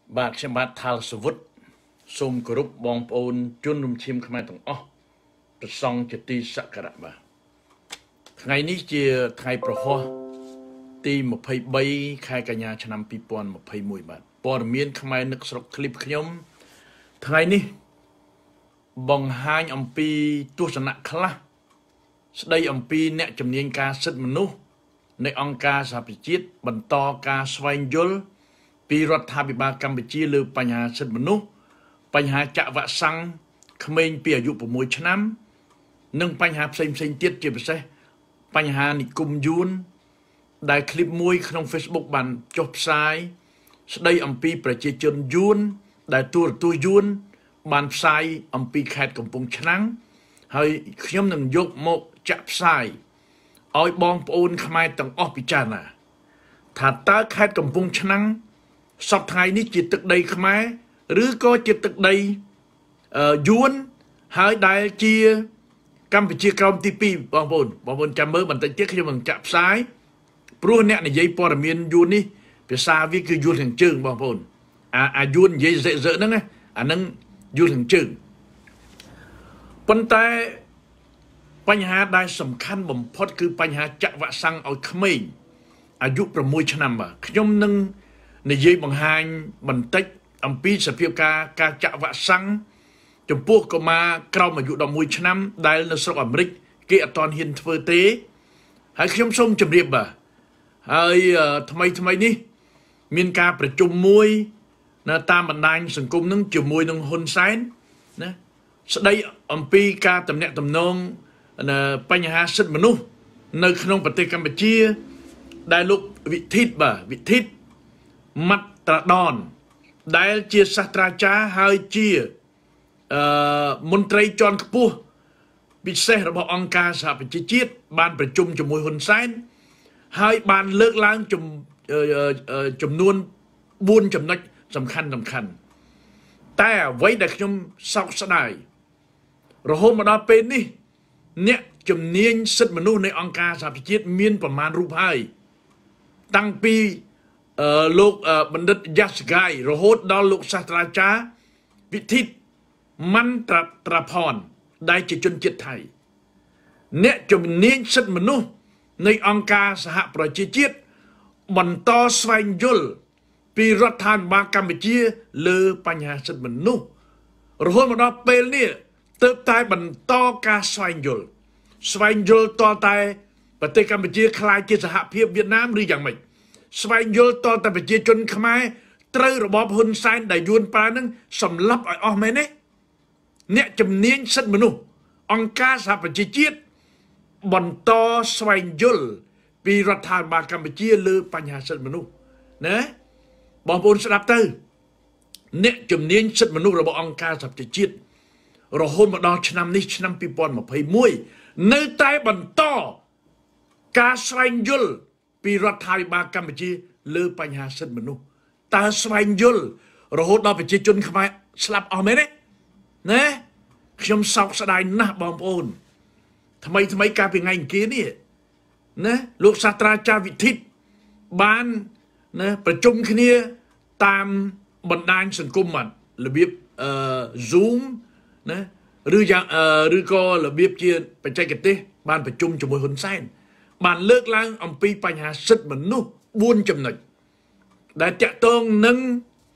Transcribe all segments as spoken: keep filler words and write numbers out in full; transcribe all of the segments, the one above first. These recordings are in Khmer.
บาดเชมบาดทาลสวุฒสมกรุบบองโอนจุนรุมชิมขมายตรงอ๋อประซองจะตีสักกระบาไงนี้เจียไทยประหัวตีมาพายใบใครกัญญาชนำปีปอนมาพายมวยบาดปอดเมียนขมายนึกสกคลิปขยมไงนี้บองหายอัมปีตัวสนะคละสดายอัมปีเนจำเนียนการสิทธิมนุษย์ในองค์การสหประชาชาติบรรทอการสวายยลปีรัฐบาลกัมพูชีหรือปัญหาสิทธิมนุษย์ปัญหาจะวะสังเขมรเปียยุปมวยชนะนึ่งปัญหาเซ็งเซ็งเตี้ยจีบเสปัญหานิกุมยูนได้คลิปมวยขนมเฟซบุ๊กบันจบสายสดายอัมปีประชาชนยูนได้ตัวตัวยูนบันสายอัมปีแคดกำปงชนะให้ขยมหนึ่งยกโมจับสายเอาบองปูนขมายต่างออกพิจารณาถ้าตาแคดกำปงชนะสับไทยนี่จิตตึกใดขมายหรือก็จิตตึกใดยวนหายได้เชียกัมพูชีกรมทีปีบองปูนบองปูนจำเมื่อบันทึกเจ้าขยมจับสายปลุกเนี่ยในยัยปอร์เมียนยูนนี่ภาษาวิคือยูนแห่งจึงบองปูนอ่าอายูนยัยเจอนั่นไงอันนั้นยูนแห่งจึงปัญไตปัญหาได้สำคัญบ่มพดคือปัญหาจะวะสังเอาเขมรอายุประมวยชนำบ่ขยมนึงในยีบังหายบันทึกอัมพีสเปียกาการจะวะสังจมพวกก็มาเกล้ามาอยู่ดอกมวยชนำได้ในสระอเมริกเกอตอนหินเฟอร์เตให้ขยมส้มจำเรียบบ่ให้ทำไมทำไมนี่มีการประชุมมวยนะตามบรรดาสังคมนึงจุ่มมวยนึงฮุนไซน์นะสดายอัมพีการตำแหน่งตำนองปัญหาสิทธิมนุษย์ในขนมประเทศกัมพูชีได้ลุกวิทิตบ่วิทิตมัดตระดอนได้เจียศาสตราจารย์ให้เจียมนตรีจอนกปูพิเศษระบบองค์การสหประชาชาติบานประชุมจมวยฮุนไซน์ให้บานเลิกล้างจมจำนวนบุญจำนักสำคัญสำคัญแต่ไว้แต่ขยมเศร้าสดายเราโฮมาดาเป็นนี่เนี่ยจำเนียนสิทธิมนุษย์ในองค์การสหประชาชาติมีนประมาณรูปให้ตั้งปีโลกบัณฑิตยัสกายรโหดดอลลูกศาสตราจารย์วิทิตมันตรตรพรได้จิตจนจิตไทยเนี่ยจำเนียนสิทธิมนุษย์ในองค์การสหประชาชาติบรรทอสวายยลปีรัฐบาลกัมพูชีเลือปัญหาสิทธิมนุษย์รโหดมาดอเป็นเนี่ยเติบโตบรรทอการสวายยลสวายยลต่อไปประเทศกัมพูชีคลายจากสหภาพเวียดนามหรืออย่างไรสวายยลต่อแต่ประชาชนขมายเตยระบบฮุนไซน์ได้ยวนปลานั้นสำลับออกไหมเนี่ยเนี่ยจำเนียนสิทธิมนุษย์องค์การสหประชาชาติบรรทอสวายยลปีรัฐบาลกัมพูชีเลือปัญหาสิทธิมนุษย์นะบองปูนสลับเตอเนี่ยจำเนียนสิทธิมนุษย์ระบบองค์การสหประชาชาติเราโหมาดอชนำนี้ชนำปีปอนมาพายมวยในใต้บรรทอการสวายยลปีรัฐบาลกัมพูชีเลือปัญหาสิทธิมนุษย์ตาสวายยลเราโหดอประชาชนขมายสลับเอาไหมเนี่ยนะขยมสาวสดายนะบองปูนทำไมทำไมการเป็นไงอย่างกี้นี่นะลูกศาสตราจารย์วิทิตบ้านนะประชุมคณีตามบรรดาสังคมมันระเบียบเอ่อซูมนะหรืออย่างเอ่อหรือก็ระเบียบเชียร์ไปใจกันเต้บ้านประชุมจมวยคนไซน์บ้านเลิกล้างอัมพีปัญหาสิทธิมนุษย์บุญจำหน่ายได้จะต้องนั่ง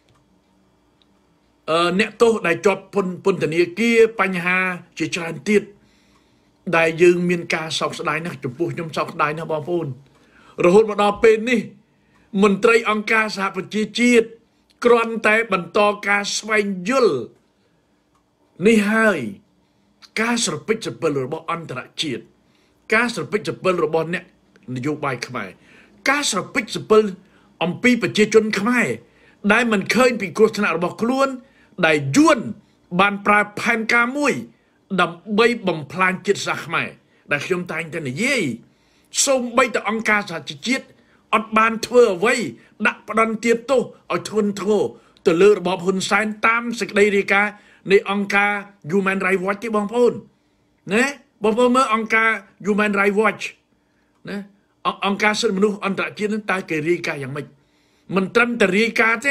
เอ่อเนี่ยโตได้จบพลพลตนีเกียปัญหาเจริญติดได้ยืงมีนกาสอกสดายนะจุดปุ๊บยมสอกสดายนะบอลพูนเราพูดมาดอเป็นนี่มนตรีองค์การสหประชาชาติกรอนแต่บรรทอการสวายยลนี่ให้การสรพิจเปิลระบบอันตรจิตการสรพิจเปิลระบบเนี่ยนโยบายขมายการสรพิจเปิลอมปีประชาชนขมายได้มันเคยปีโฆษณาระบบคล้วนได้ย้วนบานปลายแผ่นกามุยดำใบบำพลานจิตสักขมายได้ขยมตายแต่ในเย่ส่งใบแต่องค์การสหประชาชาติอดบานเทอไว้ดักประดันเตียโตเอาทนโทตัวเลือระบบหุ่นไซน์ตามสกเดริกาในองค์การ Human Rights Watch ที่บางพูนนะบางพูนเมื่อองค์การ Human Rights Watch นะองค์การสิทธิมนุษย์อันตรจิตนั้นตายเกริกาอย่างไม่มันตรันตรีกาใช่ไหม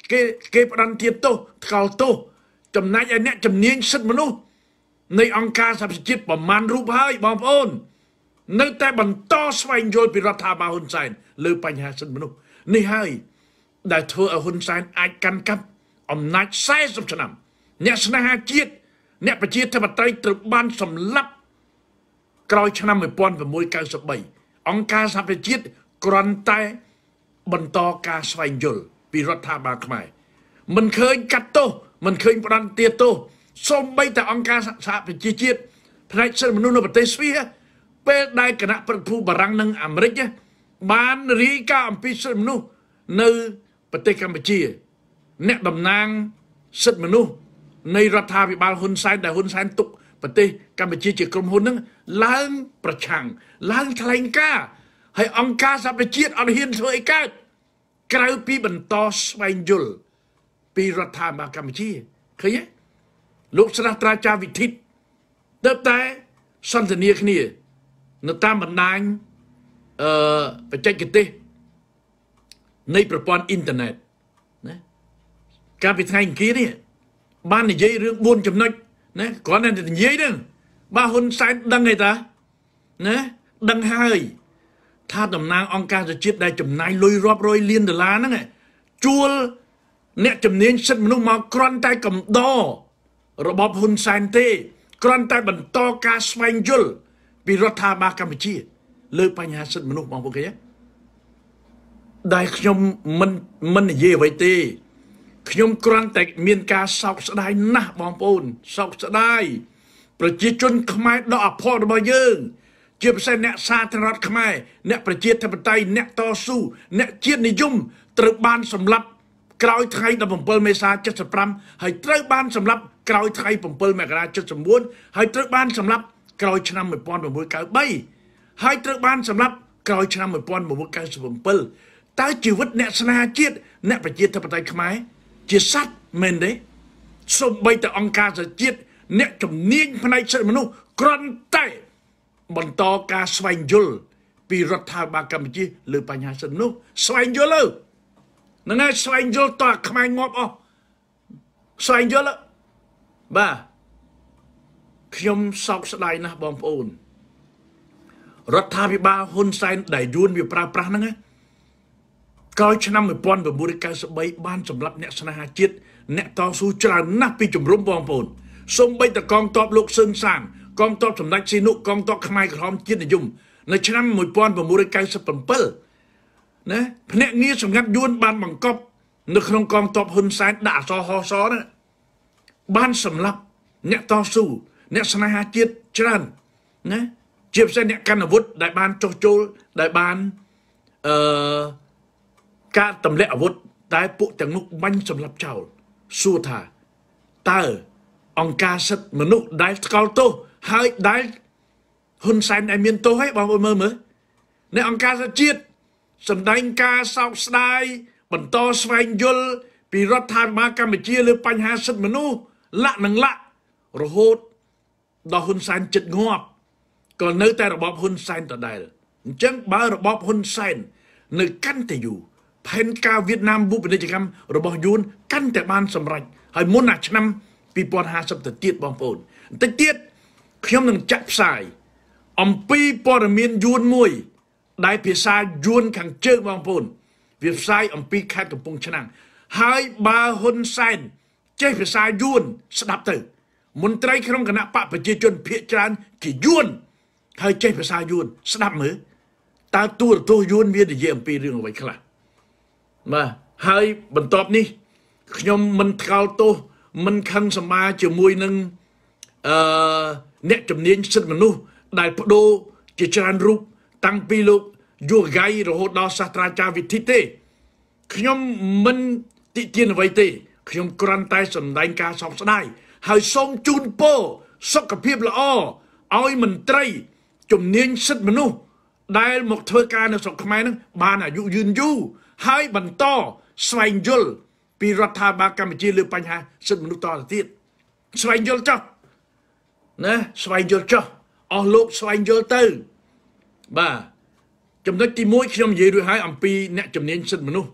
គេគេផ្ដន់ទៀតទោសថ្កោលទោសចំណែកឯអ្នកជំនាញសិទ្ធិមនុស្សនៃអង្គការសហប្រជាជាតិប្រមាណរូបហើយបងប្អូននៅតែបន្តស្វែងយល់ពីរដ្ឋាភិបាលហ៊ុនសែនលើបញ្ហាសិទ្ធិមនុស្សនេះហើយដែលធ្វើឲ្យហ៊ុនសែនអាចកាន់កាប់អំណាចសែសិបឆ្នាំអ្នកស្នេហាជាតិអ្នកប្រជាធិបតេយ្យត្រូវបានសម្លាប់ក្រោយឆ្នាំmột nghìn chín trăm chín mươi baអង្គការសហប្រជាជាតិគ្រាន់តែបន្តការស្វែងយល់ពីរដ្ឋាភិបាលខ្មែរមិនឃើញកាត់ទោសមិនឃើញផ្ដន់ទាទោសសូម្បីតែអង្គការសហប្រជាជាតិផ្នែកសិទ្ធិមនុស្សនៅប្រទេសស្វីសពេលដែលគណៈប្រតិភូបារាំងនិងអាមេរិកបានរាយការណ៍អំពីសិទ្ធិមនុស្សនៅប្រទេសកម្ពុជាអ្នកតំណាងសិទ្ធិមនុស្សនៃរដ្ឋាភិបាលហ៊ុនសែនដែលហ៊ុនសែនទុកប្រទេសកម្ពុជាជាក្រុមហ៊ុននឹងឡើងប្រឆាំងឡើងថ្លែងការណ៍ហើយអង្គការសហប្រជាជាតិអត់ហ៊ានធ្វើអីកើតក្រៅពីបន្តស្វែងយល់ពីរដ្ឋាភិបាលកម្ពុជាឃើញទេលោកស្រាស្ត្រាចារ្យវិធិតទៅតែសន្ទនាគ្នានៅតាមបណ្ដាញអឺបច្ចេកទេសនៃប្រព័ន្ធអ៊ីនធឺណិតណាកាលពីថ្ងៃអង្គារនេះបាននិយាយរឿងបួនចំណុចណាគ្រាន់តែនិយាយហ្នឹងបើហ៊ុនសែនដឹងទេតាណាដឹងហើយថាតំណាងអង្គការសហជាតិដែលចំណាយលុយរាប់រយលានដុល្លារហ្នឹងជួលអ្នកជំនាញសិទ្ធិមនុស្សមកគ្រាន់តែកំដររបបហ៊ុនសែនទេគ្រាន់តែបន្តការស្វែងយល់ពីរដ្ឋាភិបាលកម្ពុជាលើបញ្ហាសិទ្ធិមនុស្សបងប្អូនឃើញទេដែលខ្ញុំមិនមិននិយាយអ្វីទេខ្ញុំគ្រាន់តែមានការសោកស្ដាយណាស់បងប្អូនសោកស្ដាយប្រជាជនខ្មែរដ៏អភ័ព្វរបស់យើងជាពិសេសអ្នកសាធារណរដ្ឋខ្មែរអ្នកប្រជាធិបតេយ្យអ្នកតស៊ូអ្នកជាតិនិយមត្រូវបានសម្លាប់ក្រោយថ្ងៃដប់bảyមេសា七十五ហើយត្រូវបានសម្លាប់ក្រោយថ្ងៃbảyមករា七十៩ហើយត្រូវបានសម្លាប់ក្រោយឆ្នាំmột nghìn chín trăm chín mươi baហើយត្រូវបានសម្លាប់ក្រោយឆ្នាំmột nghìn chín trăm chín mươi bảyតើជីវិតអ្នកស្នេហាជាតិអ្នកប្រជាធិបតេយ្យខ្មែរជាសត្វមែនទេសូម្បីតែអង្គការសហជាតិអ្នកជំនាញផ្នែកសិទ្ធិមនុស្សគ្រាន់តែបន្តការស្វែងយល់ពីរដ្ឋាភិបាលកម្ពុជាលើបញ្ហាសិទ្ធិមនុស្សស្វែងយល់ទៅហ្នឹងហើយស្វែងយល់តើខ្មែរងាប់អស់ស្វែងយល់បាទខ្ញុំសោកស្ដាយណាស់បងប្អូនរដ្ឋាភិបាលហ៊ុនសែនដែលយួនវាប្រើប្រាស់ហ្នឹងក្រោយឆ្នាំmột nghìn chín trăm chín mươi baបានសម្លាប់អ្នកស្នេហាជាតិអ្នកតស៊ូច្រើនណាស់ពីជំរំបងប្អូនសូម្បីតែកងទ័ពលោកសឿនសានកងទ័ពសម្ដេចស៊ីនុកងទ័ពខ្មែរក្រហមជាតិនិយមនៅឆ្នាំmột nghìn chín trăm chín mươi bảyណាភ្នាក់ងារសម្ងាត់យួនបានបង្កប់នៅក្នុងកងទ័ពហ៊ុនសែនដាក់អក្សរហសណាបានសម្លាប់អ្នកតស៊ូអ្នកស្នេហាជាតិច្រើនណាជាពិសេសអ្នកកាន់អាវុធដែលបានចុះចូលដែលបានអឺការទម្លាក់អាវុធតែពួកទាំងនោះបាញ់សម្លាប់ចោលសួរថាតើអង្គការសិទ្ធិមនុស្សដែលស្កល់ទោសហើយដែលហ៊ុនសែនដែលមានទោសហើយបងប្អូនមើលមើលនៅអង្គការសហជាតិសម្ដែងការសោកស្ដាយបន្តស្វែងយល់ពីរដ្ឋាភិបាលកម្ពុជាលើបញ្ហាសិទ្ធិមនុស្សលាក់នឹងលាក់រហូតដល់ហ៊ុនសែនចិត្តងាប់ក៏នៅតែរបបហ៊ុនសែនដដែលអញ្ចឹងបើរបបហ៊ុនសែននៅកាន់តែយូរផែនការវៀតណាមបុព្វពាណិជ្ជកម្មរបស់យួនកាន់តែបានសម្រេចហើយមុនអាឆ្នាំពីរពាន់ហាសិបទៅទៀតបងប្អូនបន្តិចទៀតខ្ញុំនឹងចាក់ផ្សាយអំពីព័ត៌មានយួនមួយដែលភាសាយួនខាងជើងបងប្អូនវាផ្សាយអំពីខេត្តកំពង់ឆ្នាំងហើយបើហ៊ុនសែនចេះភាសាយួនស្ដាប់ទៅមន្ត្រីក្នុងគណៈបកប្រជាជនភាគច្រើនជាយួនហើយចេះភាសាយួនស្ដាប់មើលតើទូរទស្សន៍យួនវានិយាយអំពីរឿងអ្វីខ្លះបាទហើយបន្ទាប់នេះខ្ញុំមិនថ្កោលទោសមិនខឹងសម្បាជាមួយនឹងអឺអ្នកជំនាញសិទ្ធិមនុស្សដែលបដូរជាច្រើនរូបតាំងពីលោកយូហ្គៃរហូតដល់សាស្ត្រាចារ្យវិធិទេខ្ញុំមិនតិទៀនអ្វីទេខ្ញុំគ្រាន់តែសម្ដែងការសោកស្ដាយហើយសូមជូនពរសុខភាពល្អឲ្យមន្ត្រីជំនាញសិទ្ធិមនុស្សដែលមកធ្វើការនៅស្រុកខ្មែរនឹងបានអាយុយឺនយូរហើយបន្តស្វែងយល់ពីរដ្ឋាភិបាលកម្ពុជាលើបញ្ហាសិទ្ធិមនុស្សតទៅទៀតស្វែងយល់ចុះណាស្វែងយល់ចុះអស់លោកស្វែងយល់ទៅបាទចំណុចទីមួយខ្ញុំនិយាយរួចហើយអំពីអ្នកជំនាញសិទ្ធិមនុស្ស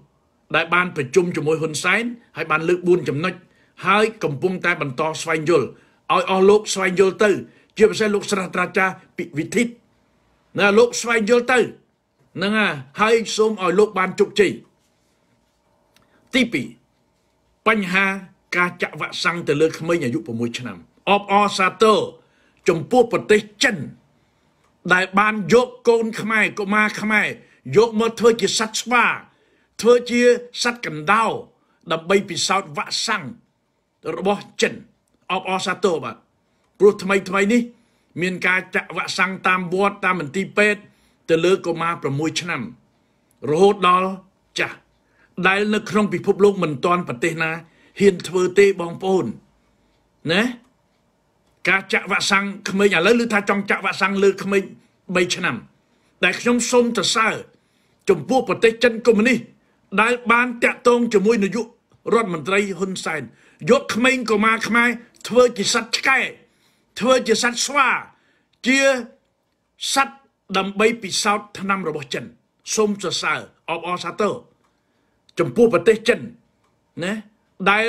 đại ban phải chung cho môi hôn sáng hay ban lực buôn chấm nói hai cầm bung tay bàn to xoay nhol oi o lốp xoay nhol tư chưa phải lốp sra tra cha bị vị thít nè lốp xoay nhol tư nè à hai xôm oi lốp ban trục chỉ tí pì bánh ha ca chạ vạ xăng từ lơ khmây nhà dụ của mùi chân ọp o sa tơ chồng pua bật tê chân đại ban dốt côn khmai cô ma khmai dốt mơ thơ chia sắt spa thơ chia sắt cần đau đập bay bị sao vạ xăng rồi bỏ chân ọp o sa tơ bà bố thầm thầm ní miền ca chạ vạ xăng tam bọt tam mình ti pet từ lơ cô ma của mùi chân rồi hốt đó chà đại lực không bị phục lúc mình toàn bật tê na hiền thơ tê bong bồn nè cả chạ vạ xăng khmây nhà lớn lư tha trong chạ vạ xăng lư khmây bay chân nằm đại trong sông thật xa chồng vua bật tê chân của mình đi đại ban tẹt tông cho môi nội dụ rót mình đây hơn sai dốt khmây của ma khmai thơ chỉ sắt cái thơ chỉ sắt xoa chia sắt đầm bay bị sao thằng năm rồi bỏ chân sông thật xa ọp o sa tơ chồng vua bật tê chân nè đại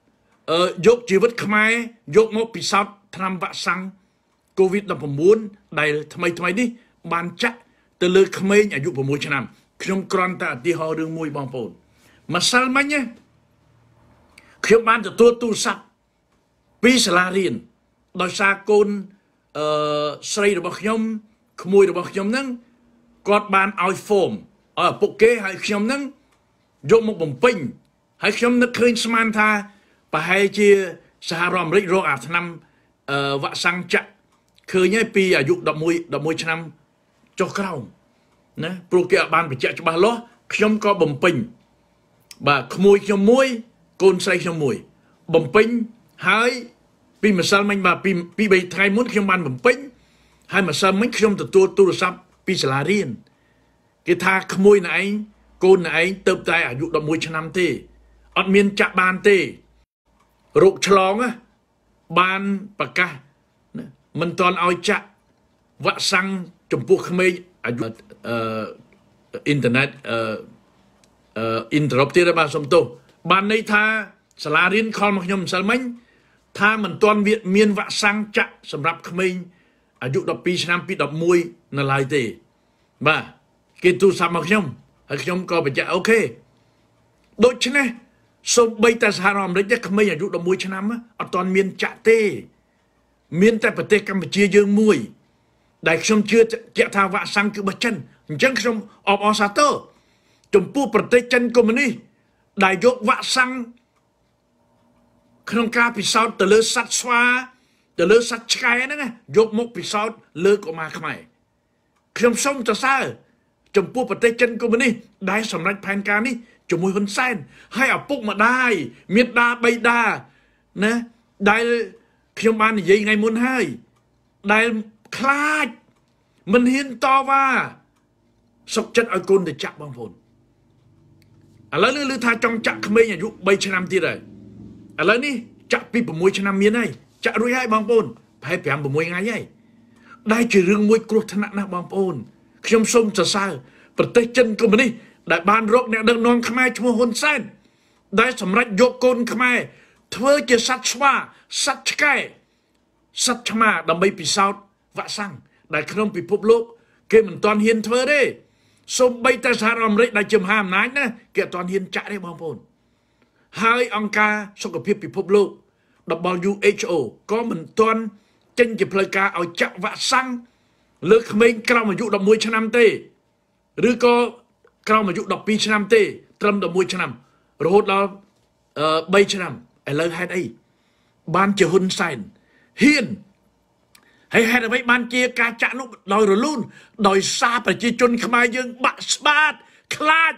dốt chỉ vật khmai dốt một bị sao tham vạ xăng covid làผมmuốn đạiทำไมทำไมนี่บานจะตะเลือขมายอายุผมมวยชนะขยมกรอนตาที่หอเรื่องมวยบางปนมาสัลมันเนี่ยขยมบานจะตัวตู้ซับปีสลาเรียนโดยสากลใส่ระบบขยมขโมยระบบขยมนั่งกอดบานเอาโฟมเออปกเกให้ขยมนั่งยกมุกบ่มปิ้งให้ขยมนึกเคยสมานทาไปให้เชียสหรัฐอเมริกาโรอาทนำวะสังจะเคยเนี่ยปีอายุดอกมวยดอกมวยชนำจอกเรานะโปรแกรมบานไปเจ้าจะบาล้อขยมก็บ่มปิ้งบ่ขโมยขยมมวยโกนใส่ขยมมวยบ่มปิ้งหายปีมาซัลมันบ่ปีปีใบไทยมุดขยมบานบ่มปิ้งให้มาซัลมันขยมตัวตัวตัวซับปีสลาเรียนกีทาขโมยไหนโกนไหนเติบโตอายุดอกมวยชนำเตอดเมียนจะบานเตโรคฉลองอะบานปากกามันตอนเอาจะวะสังจมพูขมายอายุอินเทอร์เน็ตอินเทอร์เน็ตที่ระบาดสมโตบานในท่าสลาเรียนคอลมักยมสลมังท่ามันตอนเวียนเมียนวะสังจะสำหรับขมายอายุดอกปีชนำปีดอกมวยนั่นลายเตบ่ากิตุสามักยมให้ขยมก็ไปจะโอเคโดยเฉพาะสมบัติสหรัฐอเมริกาขมายอายุดอกมวยชนะมะเอาตอนเมียนจะเตเมียนแต่ประเทศกัมพูชียังมวยได้ชมเชื่อจะทาวะสังคือบัจันจังชมออกอสาโตจมปูประเทศจันก็มันนี่ได้ยกวะสังขนมกาพิซซ่าแต่เลือสัตว์สวาแต่เลือสัตว์ชายนั่นไงยกมกพิซซ่าเลือกออกมาขมายขนมส้มจะซ่าจมปูประเทศจันก็มันนี่ได้สำนักแผนการนี่จมวยคนเส้นให้เอาปุ๊กมาได้เมียดาใบดานะได้ขยมบานยังไงมุนให้ได้คลาดมันเห็นต่อว่าสกจัดเอาคนแต่จับบางคนอะไรนี่หรือถ้าจองจักขมายอายุใบชนำที่ใดอะไรนี่จักปีประมวยชนำเมียนไงจะรู้ให้บางคนไปแผ่นประมวยไงยัยได้จืดเรื่องมวยกรุธนะนะบางคนขยมส้มจะซ่าประเทศจันก็มันนี่ได้บานรกเนี่ยเดินนอนขมายชั่วโมงเส้นได้สำหรับยกคนขมายเธอจะสัตว์สว่าสัตว์ไก่สัตว์ชมาดำไปปีศาจวะสังได้ขนมปีพบโลกเกี่ยมันตอนเฮียนเธอได้สมบัติสหรัฐอเมริกาได้จมห้ามนั้นนะเกี่ยตอนเฮียนจะได้บางคนให้องค์การสุขภาพปีพบโลก ดับเบิลยู เอช โอ ก็มันตอนจึงจะเพลกาเอาจะวะสังเลือกเมงกล่าวมายุดอกมวยชนะเตหรือก็กล่าวมายุดอกปีชนะเตตรมดอกมวยชนะโรดเราใบชนะไอ้เลิกให้ได้บ้านเจหุนไซน์เฮียนให้ให้ไว้บ้านเจียกาจะนุดอยรุ่นดอยซาไปจีจนขมายยังบัสบาดคลาด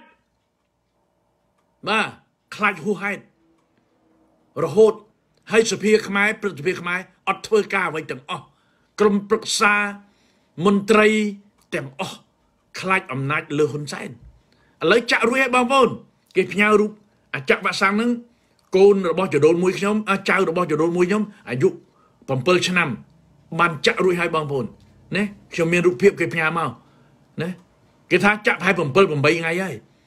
มาคลาดหูให้โรดให้สเปียขมายปฏิเปียขมายอัดเทอกาไว้จังอ๋อกรมปรึกษามนตรีเต็มอ๋อคลาดอำนาจเลือหุนไซน์อะไรจะรู้ให้บางคนเก็บยารูอาจจะว่าสังนึงโกนระบอบจะโดนมวยขยมอาเจ้าระบอบจะโดนมวยขยมอายุผมเปิดชนะมันจะรู้ให้บางคนเนี่ยขยมมีรูปเพียบเก็บยาเมาเนี่ยกิท่าจะให้ผมเปิดผมไปยังไงยัย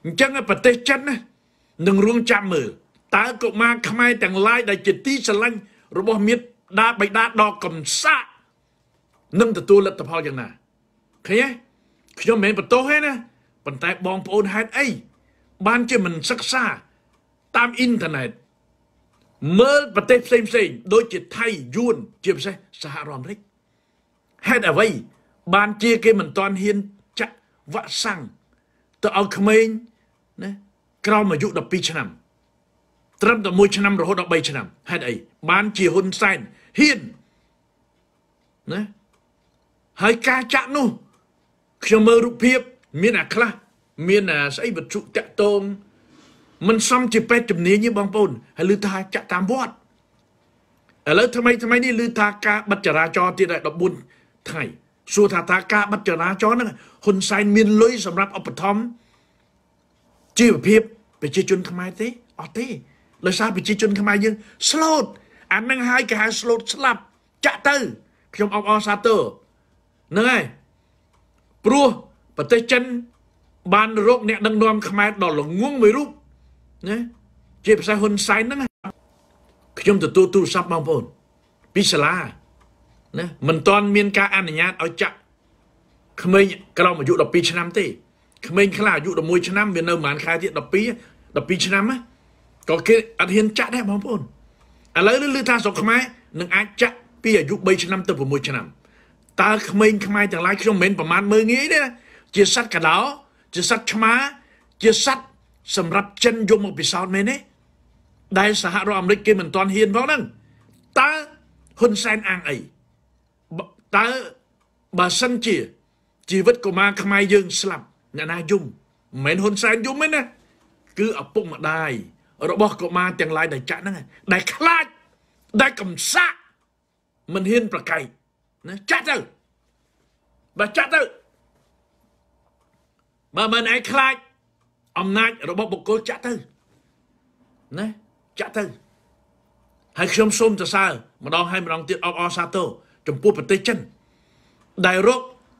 ចឹងប្រទេសចិនណានឹងរងចាំមើលតើកុមារខ្មែរទាំងឡាយដែលជាទីស្រឡាញ់របស់មាតាបិតាដ៏កំសាកនឹងទទួលលទ្ធផលយ៉ាងណាឃើញទេខ្ញុំមិនមែនបន្ទោសទេណាប៉ុន្តែបងប្អូនហេតុអីបានជាមិនសិក្សាតាមអ៊ីនធឺណិតមើលប្រទេសផ្សេងផ្សេងដូចជាថៃយួនជាពិសេសសហរដ្ឋអាមេរិកហេតុអ្វីបានជាគេមិនទាន់ហ៊ានចាក់វ៉ាក់សាំងទៅឲ្យក្មេងណាក្រោមអាយុដប់ពីរឆ្នាំត្រឹមតែមួយឆ្នាំរហូតដល់បីឆ្នាំហេតុអីបានជាហ៊ុនសែនហ៊ានណាហើយការចាក់នោះខ្ញុំមើលរូបភាពមានអាខ្លះមានអាស្អីវត្ថុតាក់ទងមិនសមជាពេទ្យជំនាញទេបងប្អូនហើយឮថាចាក់តាមវត្តឥឡូវថ្មីថ្មីនេះឮថាការបិទចរាចរណ៍ទៀតដប់បួនថ្ងៃសួរថាថាការបិទចរាចរណ៍ហ្នឹងហ៊ុនសែនមានលុយសម្រាប់ឧបត្ថម្ភជីវភាពប្រជាជនខ្មែរទេអត់ទេដោយសារប្រជាជនខ្មែរយើងស្លូតអាហ្នឹងហើយគេហៅស្លូតស្លាប់ចាក់ទៅខ្ញុំអបអរសាទរហ្នឹងហើយព្រោះប្រទេសចិនបានរកអ្នកដឹកនាំខ្មែរដល់ល្ងងមួយរូបណាជាភាសាហ៊ុនសែនហ្នឹងខ្ញុំទទួលទូរស័ព្ទបងប្អូនពីសាលាណាមិនទាន់មានការអនុញ្ញាតឲ្យចាក់ក្មេងក្រោមអាយុដប់ពីរឆ្នាំទេក្មេងខ្លះអាយុដប់មួយឆ្នាំវានៅប្រហែលខែទៀតដប់ពីរ ដប់ពីរឆ្នាំណាក៏គេអត់ហ៊ានចាក់ដែរបងប្អូនឥឡូវឮថាស្រុកខ្មែរនឹងអាចចាក់ពីអាយុបីឆ្នាំទៅប្រាំមួយឆ្នាំតើក្មេងខ្មែរទាំងឡាយខ្ញុំមិនមែនប្រមាណមើលងាយទេណាជាសត្វកដោជាសត្វឆ្មាជាសត្វសម្រាប់ចិនយកមកពិសោធន៍មែនទេដែលសហរដ្ឋអាមេរិកគេមិនទាន់ហ៊ានផងហ្នឹងតើហ៊ុនសែនអាងអីតើបើសិនជាជីវិតកុមារខ្មែរយើងស្លាប់អ្នកណាយំមិនមែនហ៊ុនសែនយំទេណាគឺឪពុកម្ដាយរបស់កុមារទាំងឡាយដែលចាក់ហ្នឹងដែលខ្លាចដែលកំសាកមិនហ៊ានប្រកែកណាចាក់ទៅបើចាក់ទៅបើមិនឯងខ្លាចអំណាចរបស់បុគ្គលចាក់ទៅណាចាក់ទៅហើយខ្ញុំសូមសរសើរម្ដងហើយម្ដងទៀតអបអរសាទរចំពោះប្រទេសចិនដែលរក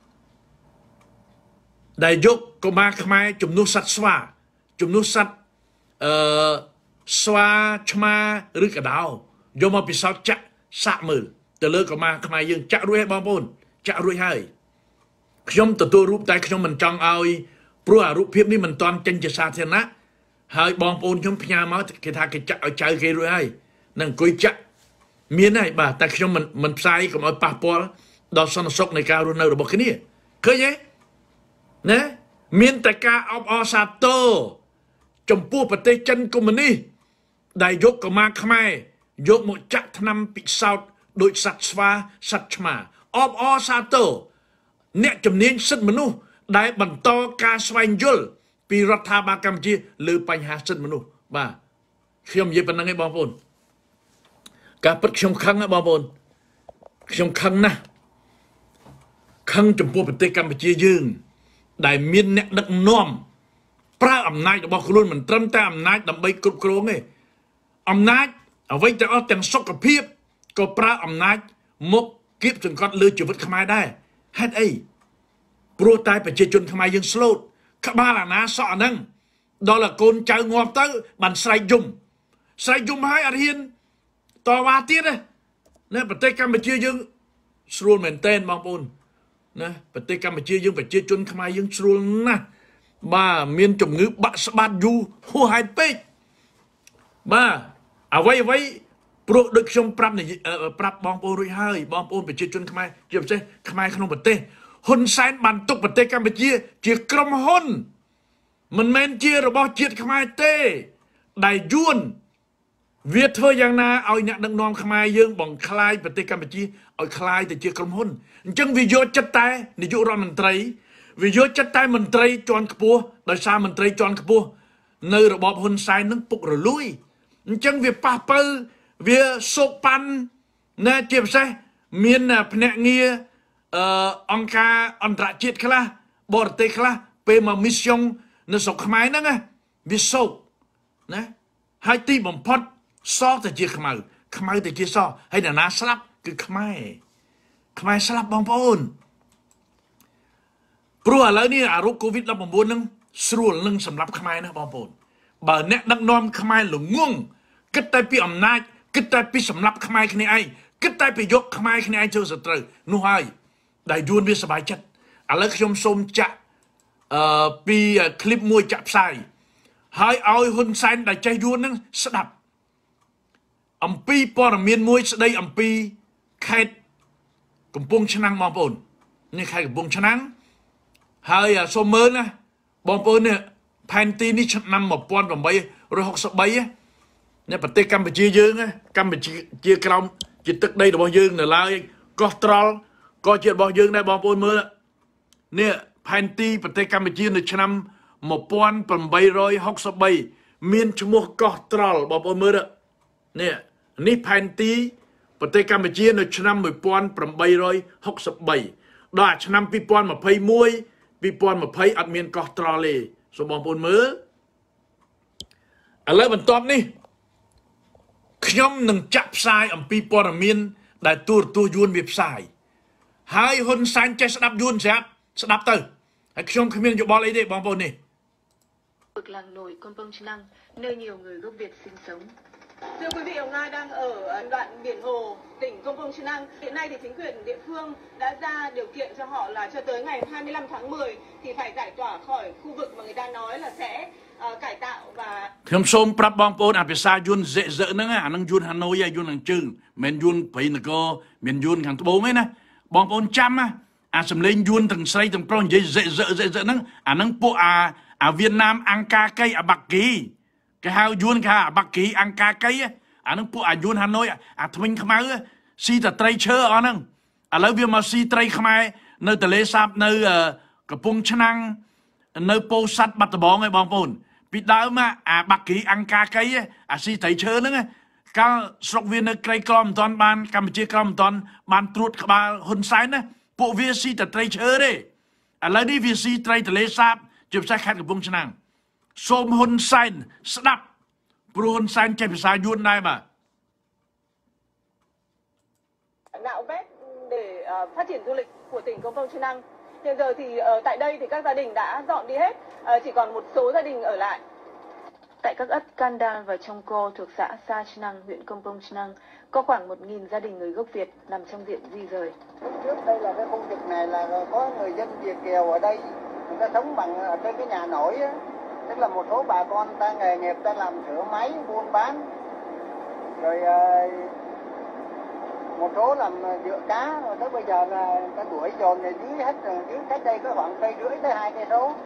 ដែលយកកុមារខ្មែរជំនួសសត្វស្វាជំនួសសត្វអឺស្វាឆ្មាឬកដោយកមកពិសោធន៍ចាក់សាក់មើលទៅលើកុមារខ្មែរយើងចាក់រួចហើយបងប្អូនចាក់រួចហើយខ្ញុំទទួលរូបតែខ្ញុំមិនចង់ឲ្យព្រោះអារូបភាពនេះមិនទាន់ចេញជាសាធារណៈហើយបងប្អូនខ្ញុំផ្ញើមកគេថាគេចាក់ឲ្យចៅគេរួចហើយនឹងអង្គុយចាក់មានហើយបាទតែខ្ញុំមិនមិនផ្សាយកុំឲ្យប៉ះពាល់ដល់សន្តិសុខនៃការរស់នៅរបស់គ្នាឃើញទេណាមានតែការអបអរសាទរចំពោះប្រទេសចិនកុម្មុយនីសដែលយកកុមារខ្មែរយកមកចាក់ថ្នាំពិសោធន៍ដោយសត្វស្វាសត្វឆ្មាអបអរសាទរអ្នកជំនាញសិទ្ធិមនុស្សដែលបន្តការស្វែងយល់ពីរដ្ឋាភិបាលកម្ពុជាលើបញ្ហាសិទ្ធិមនុស្សបាទខ្ញុំនិយាយប៉ុណ្្នឹងឯងបងប្អូនការពិតខ្ញុំខឹងណាបងប្អូនខ្ញុំខឹងណាស់ខឹងចំពោះប្រទេសកម្ពុជាយើងដែលមានអ្នកដឹកនាំប្រើអំណាចរបស់ខ្លួនមិនត្រឹមតែអំណាចដើម្បីគ្រប់គ្រងទេអំណាចអ្វីទាំងអស់ទាំងសុខភាពក៏ប្រើអំណាចមកគៀបសង្កត់លើជីវិតខ្មែរដែរហេតុអីព្រោះតែប្រជាជនខ្មែរយើងស្លូតក្បាលអាណាសក់អាហ្នឹងដល់កូនចៅងាប់ទៅបានស្រែកយំស្រែកយំហើយអត់ហ៊ានតវ៉ាទៀតណាប្រទេសកម្ពុជាយើងស្រួលមែនទែនបងប្អូនណាប្រទេសកម្ពុជាយើងប្រជាជនខ្មែរយើងស្រួលណាស់បាទមានជំងឺបាក់ស្បាត់យូរហួសហេតុពេកបាទអ្វីអ្វីព្រោះដូចខ្ញុំប្រាប់ប្រាប់បងប្អូនរួចហើយបងប្អូនប្រជាជនខ្មែរជាពិសេសខ្មែរក្នុងប្រទេសហ៊ុនសែនបានទុកប្រទេសកម្ពុជាជាក្រុមហ៊ុនមិនមែនជារបស់ជាតិខ្មែរទេដែលយួនវាធ្វើយ៉ាងណាឲ្យអ្នកដឹកនាំខ្មែរយើងបង្ក្លាយប្រទេសកម្ពុជាឲ្យคล้ายទៅជាក្រុមហ៊ុនអញ្ចឹងវាយកចិត្តតែនាយករដ្ឋមន្ត្រីវាយកចិត្តតែមន្ត្រីជាន់ខ្ពស់ដោយសារមន្ត្រីជាន់ខ្ពស់នៅរបបហ៊ុនសែននឹងពុករលួយអញ្ចឹងវាប៉ះបើវាសោកប៉ាន់ណាជាពិសេសមានភ្នាក់ងារអឺអង្គការអន្តរជាតិខ្លះបរទេសខ្លះពេលមកមីស្យងនៅស្រុកខ្មែរហ្នឹងណាវាសោកណាហើយទីបំផុតសទៅជាខ្មៅខ្មៅទៅជាសហើយអ្នកណាស្លាប់គឺខ្មែរខ្មែរស្លាប់បងប្អូនព្រោះឥឡូវនេះអារោគ កូវីដ ដប់ប្រាំបួន ហ្នឹងស្រួលនឹងសម្រាប់ខ្មែរណាបងប្អូនបើអ្នកដឹកនាំខ្មែរល្ងងគិតតែពីអំណាចគិតតែពីសម្រាប់ខ្មែរគ្នាឯងគិតតែពីយកខ្មែរគ្នាឯងចូលសត្រូវនោះហើយដែលយួនវាសบายចិត្តឥឡូវខ្ញុំសូមចាក់អឺពីคลิปមួយចាក់ផ្សាយហើយឲ្យហ៊ុនសែនដែលចេះយួននឹងស្ដាប់អំពីព័ត៌មានមួយស្ដីអំពីខេត្តកំពង់ឆ្នាំងបងប្អូននេះខេត្តកំពង់ឆ្នាំងហើយសូមមើលណាបងប្អូននេះផែនទីនេះឆ្នាំmột nghìn tám trăm sáu mươi baនេះប្រទេសកម្ពុជាយើងកម្ពុជាក្រោមជាទឹកដីរបស់យើងនៅឡើយកោះត្រល់ក៏ជារបស់យើងដែរបងប្អូនមើលនេះផែនទីប្រទេសកម្ពុជានៅឆ្នាំmột nghìn tám trăm sáu mươi baមានឈ្មោះកោះត្រល់បងប្អូនមើលនេះនេះផែនទីប្រទេសកម្ពុជានៅឆ្នាំmột nghìn tám trăm sáu mươi baដល់ឆ្នាំhai nghìn hai mươi mốt hai nghìn hai mươiអត់មានកោះត្រល់ទេសូមបងប្អូនមើលឥឡូវបន្ទាប់នេះខ្ញុំនឹងចាក់ផ្សាយអំពីព័ត៌មានដែលទូរទស្សន៍យួនវាផ្សាយហើយហ៊ុនសែនចេះស្ដាប់យួនស្រាប់ស្ដាប់ទៅហើយខ្ញុំគ្មានយោបល់អីទេបងប្អូននេះ Vực làng nổi Kompong Chnang, nơi nhiều người gốc Việt sinh sống. Thưa quý vị, hôm nay đang ở đoạn biển Hồ, tỉnh Kompong Chnang. Hiện nay thì chính quyền địa phương đã ra điều kiện cho họ là cho tới ngày hai mươi lăm tháng mười thì phải giải tỏa khỏi khu vực mà người ta nói là sẽ uh, cải tạo và ខ្ញុំសូមប្រាប់បងប្អូនអាភាសាយួនសេសើហ្នឹងអានឹងយួនហាណូយយួនខាងជើងមិនយួនព្រៃនគរមានយួនខាងត្បូងទេណាបងប្អូនចាំណាអាសំលេងយួនទាំងស្រីទាំងប្រុសនិយាយសេសើសេសើហ្នឹងអានឹងពួកអាអាវៀតណាមអង្គការកៃអាបាក់គីគេហៅយួនគេហៅអាបាក់គីអង្គការកៃអានឹងពួកអាយួនហាណូយអាថ្មិញខ្មៅស៊ីតត្រីឈើអស់ហ្នឹងឥឡូវវាមកស៊ីត្រីខ្មែរនៅទលេសាបនៅកំពង់ឆ្នាំងនៅពោធិ៍សាត់បាត់ដំបងឯងបងប្អូនពីដើមអាបាក់គីអង្គការកៃអាស៊ីត្រីឈើហ្នឹងកាលស្រុកវានៅក្រីក្រមិនទាន់បានកម្ពុជាក្រមិនទាន់បានត្រួតក្បាលហ៊ុនសែនណាពួកវាស៊ីតែត្រីឈើទេឥឡូវនេះវាស៊ីត្រីទលេសាបជាពិសេសខេត្តកំពង់ឆ្នាំងសូមហ៊ុនសែនស្ដាប់ព្រោះហ៊ុនសែនចេះភាសាយួនដែរបាទ nạo vét để uh, phát triển du lịch của tỉnh Kompong Chnang. Hiện giờ thì ở tại đây thì các gia đình đã dọn đi hết, uh, chỉ còn một số gia đình ở lại. Tại các ấp Kandan và Chongko thuộc xã Sa Chnang, huyện Kompong Chnang, có khoảng một nghìn gia đình người gốc Việt nằm trong diện di rời. Trước đây là cái khu vực này là có người dân Việt kiều ở đây, người ta sống bằng ở trên cái nhà nổi á, tức là một số bà con ta nghề nghiệp ta làm sửa máy buôn bán, rồi uh, một số làm dựa cá, rồi tới bây giờ là ta đuổi dồn này dưới hết rồi, dưới cách đây có khoảng cây rưỡi tới hai cây số.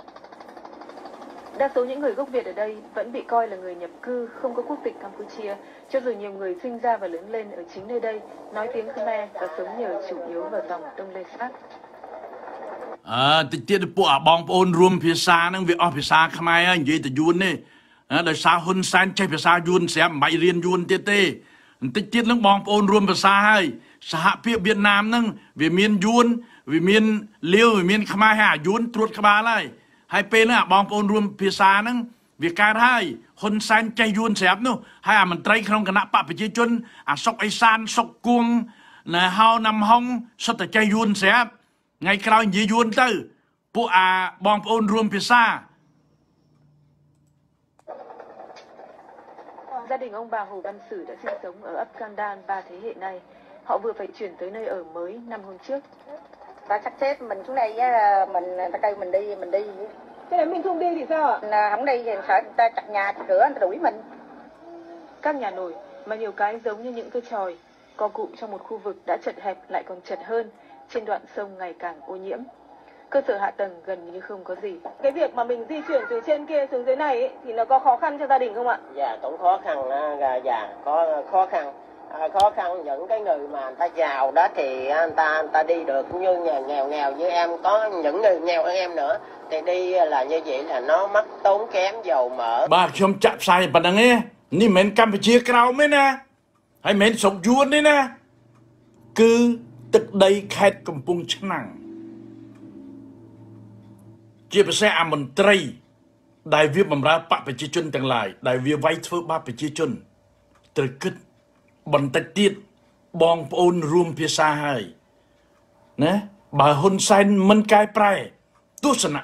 Đa số những người gốc Việt ở đây vẫn bị coi là người nhập cư, không có quốc tịch Campuchia, cho dù nhiều người sinh ra và lớn lên ở chính nơi đây, nói tiếng Khmer và sống nhờ chủ yếu vào dòng Đông Lê Sát. អឺតិចទៀតពួកអាបងប្អូនរួមភាសាហ្នឹងវាអស់ភាសាខ្មែរហើយនិយាយតែយួនទេដោយសារហ៊ុនសែនចេះភាសាយួនស្រាប់មិនបាច់រៀនយួនទៀតទេបន្តិចទៀតហ្នឹងបងប្អូនរួមភាសាហើយសហភាពវៀតណាមហ្នឹងវាមានយួនវាមានលាវវាមានខ្មែរហើយអាយួនត្រួតក្បាលហើយហើយពេលហ្នឹងអាបងប្អូនរួមភាសាហ្នឹងវាកើតហើយហ៊ុនសែនចេះយួនស្រាប់នោះហើយអាមន្ត្រីក្នុងគណៈបកប្រជាជនអាសុកអេសានសុកគួងណែហៅណាំហុងសុទ្ធតែចេះយួនស្រាប់ថ្ងៃក្រោយនិយាយយួនទៅពួកអាបងប្អូនរួមភាសា Gia đình ông bà Hồ Văn Sử đã sinh sống ở ấp Kandan ba thế hệ nay. Họ vừa phải chuyển tới nơi ở mới năm hôm trước. Ta sắp xếp mình xuống đây mình ta kêu mình đi mình đi. Thế nếu mình không đi thì sao ạ? Không đi thì sợ người ta chặt nhà chặt cửa người ta đuổi mình. Các nhà nổi mà nhiều cái giống như những cái chòi co cụm trong một khu vực đã chật hẹp lại còn chật hơn trên đoạn sông ngày càng ô nhiễm. Cơ sở hạ tầng gần như không có gì. Cái việc mà mình di chuyển từ trên kia xuống dưới này ấy, thì nó có khó khăn cho gia đình không ạ? Dạ cũng khó khăn, dạ có khó khăn. À, khó khăn những cái người mà người ta giàu đó thì người ta người ta đi được, như nhà nghèo nghèo như em có những người nghèo hơn em nữa thì đi là như vậy là nó mất tốn kém dầu mỡ. បាទខ្ញុំចាក់ផ្សាយប៉ុណ្ណឹងឯងនេះមិនមែនកម្ពុជាក្រោមទេណាហើយមិនមែនស្រុកយួនទេណាគឺទឹកដីខេត្តកំពង់ឆ្នាំងជាពិសេសអាមន្ត្រីដែលវាបម្រើបកប្រជាជនទាំងឡាយដែលវាវាយធ្វើបាបប្រជាជនត្រូវគិតបន្តិចទៀតបងប្អូនរួមភាសាហើយណាបើហ៊ុនសែនមិនកែប្រែទស្សនៈ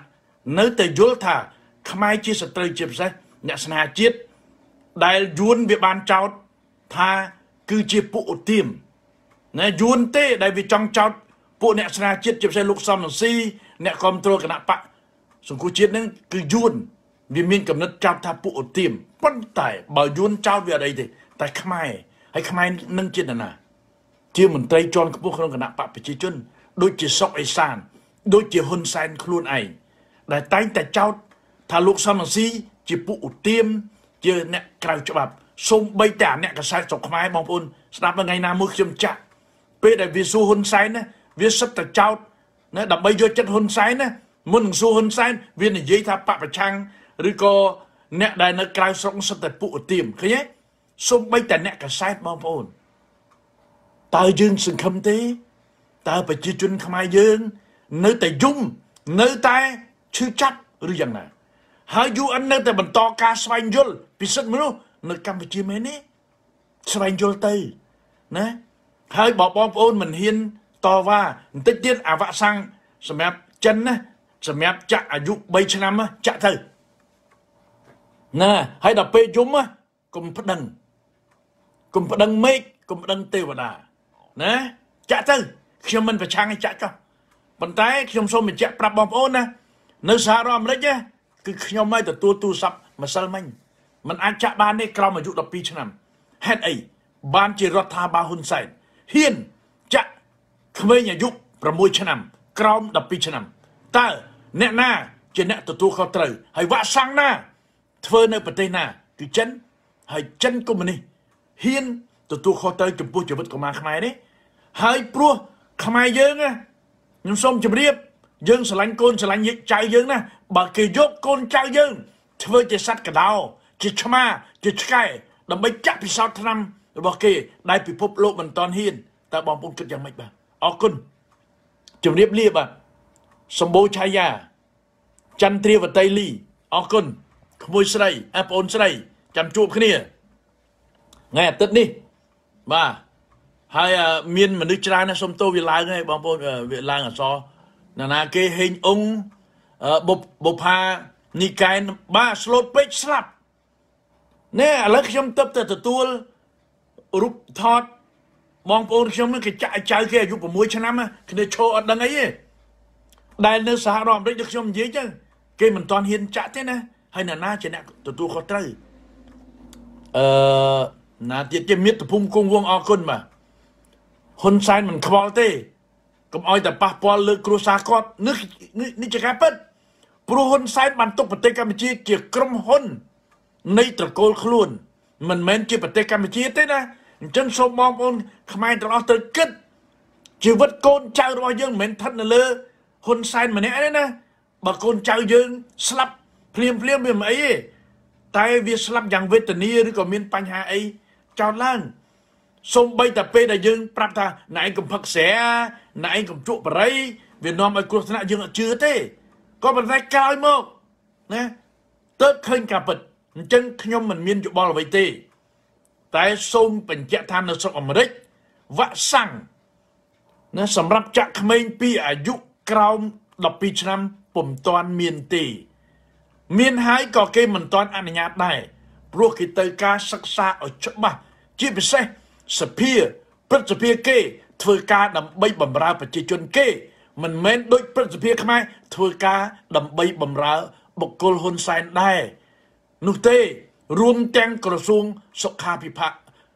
នៅតែយល់ថាខ្មែរជាសត្រូវជាពិសេសអ្នកស្នេហាជាតិដែលយួនវាបានចោទថាគឺជាពួកឧទាមណាយួនទេដែលវាចង់ចោទពួកអ្នកស្នេហាជាតិជាពិសេសលោកសំរងស៊ីអ្នកគ្រប់គ្រងគណៈបកសង្គមជាតិនឹងគឺយួនវាមានកំណត់ចោទថាពួកឧទាមប៉ុន្តែបើយួនចោទវាអត់អីទេតែខ្មែរហើយខ្មែរនឹងជាណាជាមន្ត្រីជាន់ខ្ពស់ក្នុងគណៈបកប្រជាជនដូចជាសុកអេសានដូចជាហ៊ុនសែនខ្លួនឯងដែលតែងតែចោទថាលោកសំរងស៊ីជាពួកឧទាមជាអ្នកក្រៅច្បាប់សូម្បីតែអ្នកកសែតស្រុកខ្មែរបងប្អូនស្ដាប់ថ្ងៃណាមួយខ្ញុំចាក់ពេលដែលវាសួរហ៊ុនសែនណាវាសិតតែចោទណាដើម្បីយកចិត្តហ៊ុនសែនណាមុននឹងសួរហ៊ុនសែនវានិយាយថាបពប្រឆាំងឬក៏អ្នកដែលនៅក្រៅស្រុកសិតតែពួកឧទាមឃើញទេសូម្បីតែអ្នកកសែតបងប្អូនតើយើងសង្ឃឹមទេតើប្រជាជនខ្មែរយើងនៅតែយំនៅតែឈឺចាប់ឬយ៉ាងណាហើយ ยู เอ็น នៅតែបន្តការស្វែងយល់ពីសិទ្ធិមនុស្សនៅកម្ពុជាមែនទេស្វែងយល់ទៅណាហើយបើបងប្អូនមិនហ៊ានតវ៉ាបន្តិចទៀតអាវ៉ាក់សាំងសម្រាប់ចិនណាសម្រាប់ចាក់អាយុបីឆ្នាំចាក់ទៅណាហើយដល់ពេលយំកុំប្តឹងកុំប្តឹងមេឃកុំប្តឹងទេវតាណាចាក់ទៅខ្ញុំមិនប្រឆាំងឲ្យចាក់ចុះប៉ុន្តែខ្ញុំសូមបញ្ជាក់ប្រាប់បងប្អូនណានៅសហរដ្ឋអាមេរិកណាគឺខ្ញុំឲ្យទទួលទូរស័ព្ទម្សិលមិញมันអាចចាក់បានទេក្រោមអាយុដប់ពីរឆ្នាំហេតុអីបានជារដ្ឋាភិបាលហ៊ុនសែនហ៊ានចាក់ក្មេងអាយុប្រាំមួយឆ្នាំក្រោមដប់ពីរឆ្នាំតើអ្នកណាជាអ្នកទទួលខុសត្រូវហើយវ៉ាក់សាំងណាធ្វើនៅប្រទេសណាគឺចិនហើយចិនកុម្មុយនីសហ៊ានទទួលខុសត្រូវចំពោះជីវិតកុមារខ្មែរនេះហើយព្រោះខ្មែរយើងណាខ្ញុំសូមជម្រាបយើងស្រឡាញ់កូនស្រឡាញ់ចៅយើងណាបើគេយកកូនចៅយើងធ្វើជាសត្វកដោជាឆ្មាជាឆ្កែដើម្បីចាក់ពិសោធន៍ឆ្នាំរបស់គេដែលពិភពលោកមិនតាន់ហ៊ានតើបងប្អូនគិតយ៉ាងម៉េចបាទអរគុណជម្រាបលាបាទសម្បូរឆាយាចន្ទ្រាវតីលីអរគុណក្មួយស្រីអបងប្អូនស្រីចាំជួបគ្នាថ្ងៃអាទិត្យនេះបាទហើយមានមនុស្សច្រើនណាស់សុំទោសវាឡើងហើយបងប្អូនវាឡើងអសរណានាគេហេងអង្គបុបុផានីកែនបាទស្លូតពេកស្លាប់ណែឥឡូវខ្ញុំទៅទៅទទួលរូបថតបងប្អូនខ្ញុំនឹងគេចាក់ចៅគេអាយុប្រាំមួយឆ្នាំគ្នាឈរអត់ដឹងអីទេដែលនៅសហរដ្ឋអាមេរិកដូចខ្ញុំនិយាយចឹងគេមិនទាន់ហ៊ានចាក់ទេណាហើយអ្នកណាជាអ្នកទទួលខុសត្រូវអឺណាទៀតជាមាតុភូមិគង់វងអរគុណបាទហ៊ុនសែនមិនខ្វល់ទេកុំឲ្យតែប៉ះពាល់លើគ្រួសារគាត់នេះនេះជាការពិតព្រោះហ៊ុនសែនបានទុកប្រទេសកម្ពុជាជាក្រុមហ៊ុននៃត្រកូលខ្លួនមិនមែនជាប្រទេសកម្ពុជាទេណាអញ្ចឹងសូមបងប្អូនខ្មែរទាំងអស់ត្រូវគិតជីវិតកូនចៅរបស់យើងមិនមែនស្ថិតនៅលើហ៊ុនសែនម្នាក់ទេណាបើកូនចៅយើងស្លាប់ភ្លាមភ្លាមវាមិនអីទេតែវាស្លាប់យ៉ាងវេទនាឬក៏មានបញ្ហាអីចោតឡើងសូម្បីតែពេលដែលយើងប្រាប់ថាណែឯងកំផឹកស្រាណែឯងកំជក់បរិយវានាំឲ្យគ្រោះថ្នាក់យើងអត់ជឿទេក៏ប៉ុន្តែក្រោយមកណាទើបឃើញការពិតអញ្ចឹងខ្ញុំមិនមានយោបល់អ្វីទេតែសូមបញ្ជាក់ថានៅស្រុកអាមេរិកវ៉ាក់សាំងណាសម្រាប់ចាក់ក្មេងពីអាយុក្រោមដប់ពីរឆ្នាំពុំទាន់មានទេមានហើយក៏គេមិនទាន់អនុញ្ញាតដែរព្រោះគេទៅការសិក្សាឲ្យច្បាស់ជាពិសេសសភាព្រឹទ្ធសភាគេធ្វើការដើម្បីបម្រើប្រជាជនគេមិនមែនដូចព្រឹទ្ធសភាខ្មែរធ្វើការដើម្បីបម្រើបុគ្គលហ៊ុនសែនដែរនោះទេរួមទាំងក្រសួងសុខាភិបាល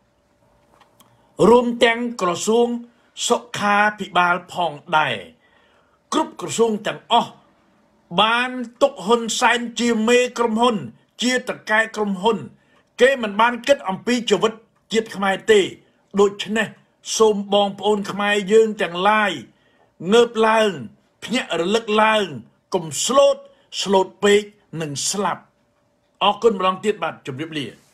រួមទាំងក្រសួងសុខាភិបាលផងដែរគ្រប់ក្រសួងទាំងអស់បានទុកហ៊ុនសែនជាមេក្រុមហ៊ុនជាតកែក្រុមហ៊ុនគេមិនបានគិតអំពីជីវិតជាតិខ្មែរទេដូច្នេះសូមបងប្អូនខ្មែរយើងទាំងឡាយងើបឡើងភ្ញាក់រលឹកឡើងកុំស្លូតស្លូតពេកនឹងស្លាប់អរគុណម្ដងទៀតបាទជម្រាបលា